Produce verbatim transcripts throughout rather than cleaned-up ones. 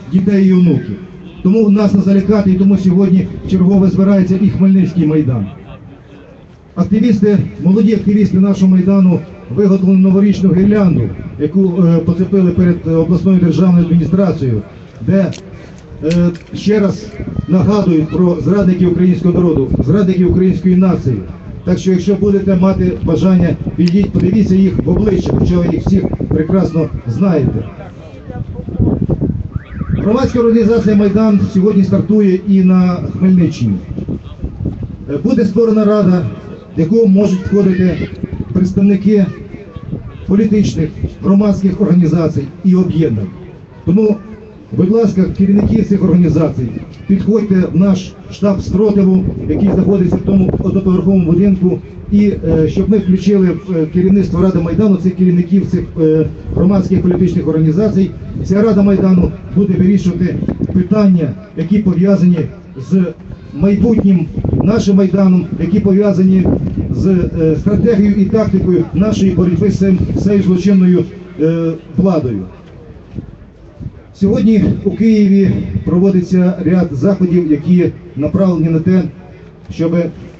дітей і онуків. Тому нас не залякати, і тому сьогодні чергове збирається і Хмельницький Майдан. Активісти, молоді активісти нашого Майдану виготовили новорічну гірлянду, яку е, поцепили перед обласною державною адміністрацією, де е, ще раз нагадують про зрадників українського народу, зрадників української нації. Так що, якщо будете мати бажання, підійдіть, подивіться їх в обличчя, хоча ви їх всіх прекрасно знаєте. Громадська організація «Майдан» сьогодні стартує і на Хмельниччині. Буде створена рада, в яку можуть входити представники політичних, громадських організацій і об'єднань. Тому, будь ласка, керівники цих організацій, підходьте в наш штаб спротиву, який знаходиться в тому одноповерховому будинку, і е, щоб ми включили в керівництво Ради Майдану цих керівників цих е, громадських політичних організацій. Ця Рада Майдану буде вирішувати питання, які пов'язані з майбутнім нашим Майданом, які пов'язані з е, стратегією і тактикою нашої боротьби з цією злочинною е, владою. Сьогодні у Києві проводиться ряд заходів, які направлені на те, щоб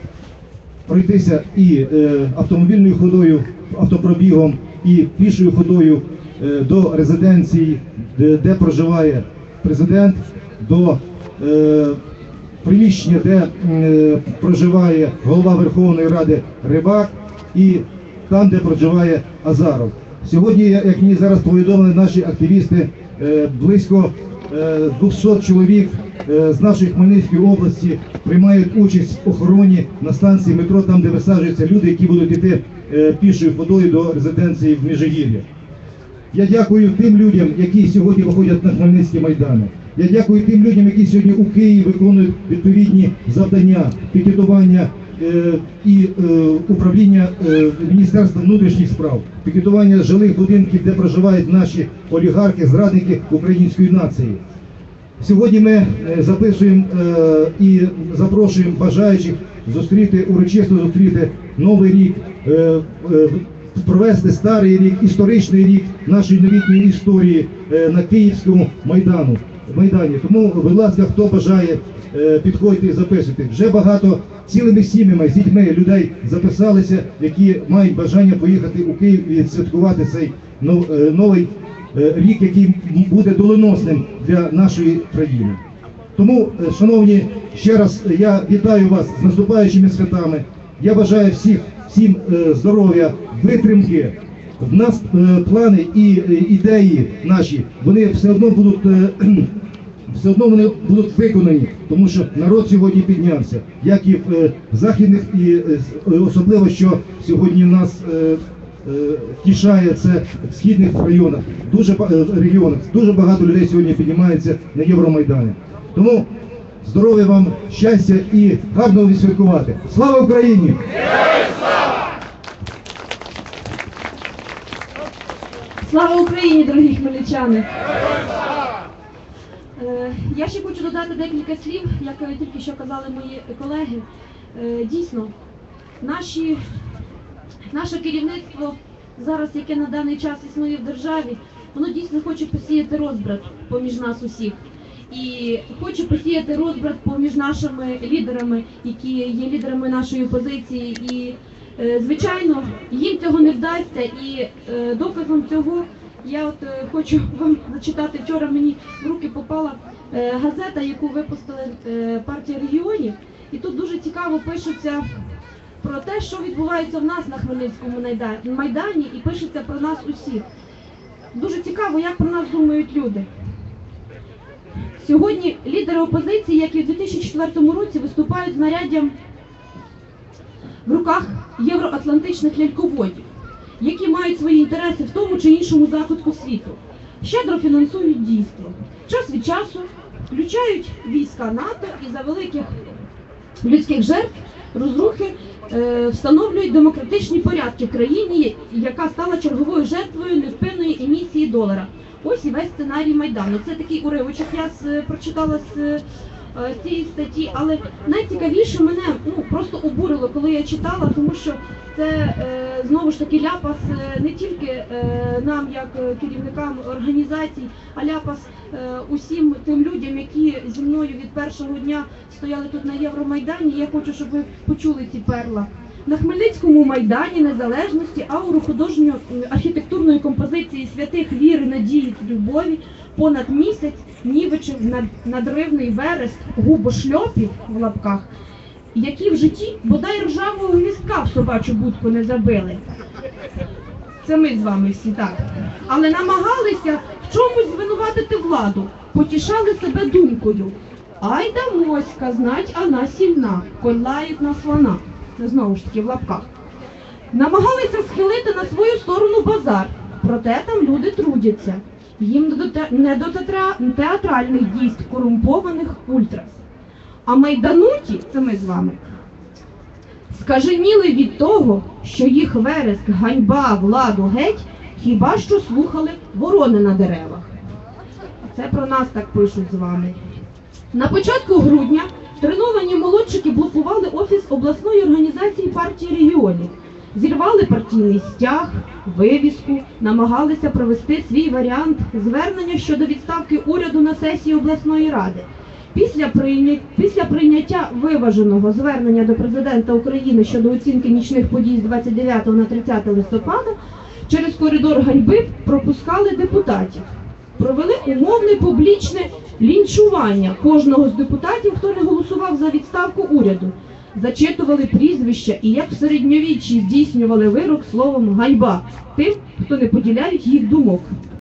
пройтися і е, автомобільною ходою, автопробігом, і пішою ходою е, до резиденції, де, де проживає президент, до е, приміщення, де е, проживає голова Верховної Ради Рибак, і там, де проживає Азаров. Сьогодні, як мені зараз повідомили наші активісти, е, близько е, двохсот чоловік е, з нашої Хмельницької області приймають участь в охороні на станції метро, там, де висаджуються люди, які будуть йти е, пішою ходою до резиденції в Міжгір'ї. Я дякую тим людям, які сьогодні виходять на Хмельницькі Майдани. Я дякую тим людям, які сьогодні у Києві виконують відповідні завдання, пікетування е, і е, управління е, Міністерства внутрішніх справ, пікетування жилих будинків, де проживають наші олігархи, зрадники української нації. Сьогодні ми е, записуємо е, і запрошуємо бажаючих зустріти, урочисто зустріти Новий рік, е, е, провести старий рік, історичний рік нашої новітньої історії е, на Київському Майдану. Майдані. Тому, будь ласка, хто бажає, підходьте і записуйте. Вже багато цілими сім'ями, з дітьми людей записалися, які мають бажання поїхати у Київ і відсвяткувати цей новий рік, який буде доленосним для нашої країни. Тому, шановні, ще раз я вітаю вас з наступаючими святами. Я бажаю всіх, всім здоров'я, витримки. В нас е, плани і е, ідеї наші, вони все одно будуть е, все одно вони будуть виконані, тому що народ сьогодні піднявся, як і в е, західних, і е, особливо, що сьогодні нас е, е, тішає це в східних районах, дуже е, регіонах. Дуже багато людей сьогодні піднімається на Євромайдані. Тому здоров'я вам, щастя і гарно відсвяткувати. Слава Україні! Слава Україні, дорогі хмельничани! Е, я ще хочу додати декілька слів, як тільки що казали мої колеги. Е, дійсно, наші, наше керівництво зараз, яке на даний час існує в державі, воно дійсно хоче посіяти розбрат поміж нас усіх. І хоче посіяти розбрат поміж нашими лідерами, які є лідерами нашої опозиції. І звичайно, їм цього не вдасться, і е, доказом цього я от е, хочу вам зачитати. Вчора мені в руки попала е, газета, яку випустили е, партія регіонів, і тут дуже цікаво пишуться про те, що відбувається в нас на Хмельницькому Майдані, і пишеться про нас усіх. Дуже цікаво, як про нас думають люди. Сьогодні лідери опозиції, як і в дві тисячі четвертому році, виступають знаряддям в руках євроатлантичних ляльководів, які мають свої інтереси в тому чи іншому закутку світу. Щедро фінансують дійство. Час від часу включають війська НАТО і за великих людських жертв, розрухи, е, встановлюють демократичні порядки в країні, яка стала черговою жертвою невпинної емісії долара. Ось і весь сценарій Майдану. Це такий уривочок я з, прочитала з е, цієї статті, але найцікавіше мене ну, просто обурило, коли я читала, тому що це е, знову ж таки ляпас е, не тільки е, нам, як е, керівникам організацій, а ляпас е, усім тим людям, які зі мною від першого дня стояли тут на Євромайдані. Я хочу, щоб ви почули ці перла. На Хмельницькому Майдані Незалежності ауру художньо-архітектурної композиції святих Віри, Надії та Любові понад місяць нівечив над- надривний вереск губошльопів в лапках, які в житті бодай ржавого гвіздка в собачу будку не забили. Це ми з вами всі так. Але намагалися в чомусь звинуватити владу, потішали себе думкою. Ай да моська, знать она сильна, коль лають на слона. Знову ж таки в лапках. Намагалися схилити на свою сторону базар, проте там люди трудяться. Їм не до, те- не до театра- театральних дійств корумпованих ультрас. А майдануті, це ми з вами, скаженіли від того, що їх вереск, ганьба, владу геть, хіба що слухали ворони на деревах. Це про нас так пишуть з вами. На початку грудня треновані молодчики блокували офіс обласної організації партії регіонів, зірвали партійний стяг, вивіску, намагалися провести свій варіант звернення щодо відставки уряду на сесії обласної ради. Після, прийня... Після прийняття виваженого звернення до президента України щодо оцінки нічних подій з двадцять дев'ятого на тридцяте листопада через коридор ганьби пропускали депутатів. Провели умовне публічне лінчування кожного з депутатів, хто не голосував за відставку уряду. Зачитували прізвища і як в середньовіччі здійснювали вирок словом «ганьба» тим, хто не поділяють їх думок.